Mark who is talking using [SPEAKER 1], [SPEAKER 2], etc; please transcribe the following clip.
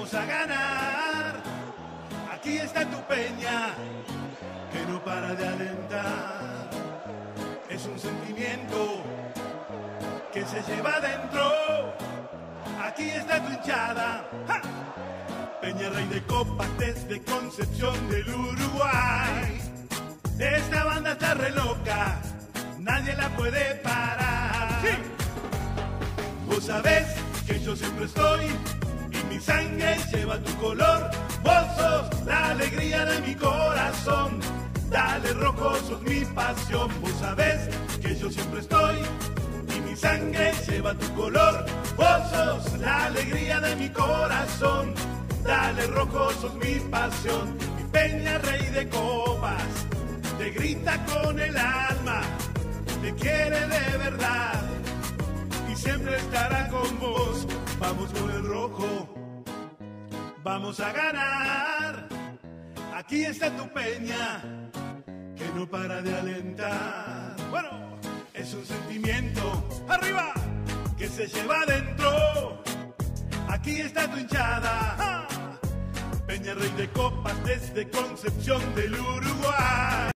[SPEAKER 1] vamos a ganar. Aquí está tu Peña, que no para de alentar. Es un sentimiento que se lleva adentro. Aquí está tu hinchada. ¡Ja! Peña Rey de Copas desde Concepción del Uruguay. Esta banda está re loca, nadie la puede parar. ¡Sí! Vos sabés que yo siempre estoy y mi sangre lleva tu color. Vos sos la alegría de mi corazón. Dale rojo, sos mi pasión. Vos sabés que yo siempre estoy y mi sangre lleva tu color. Vos sos la alegría de mi corazón. Dale rojo, sos mi pasión. Mi Peña Rey de Copas te grita con el alma, te quiere de verdad y siempre estará con vos. Vamos con el rojo, vamos a ganar. Aquí está tu Peña, que no para de alentar. Bueno, es un sentimiento, arriba, que se lleva adentro. Aquí está tu hinchada. ¡Ah! Peña Rey de Copas desde Concepción del Uruguay.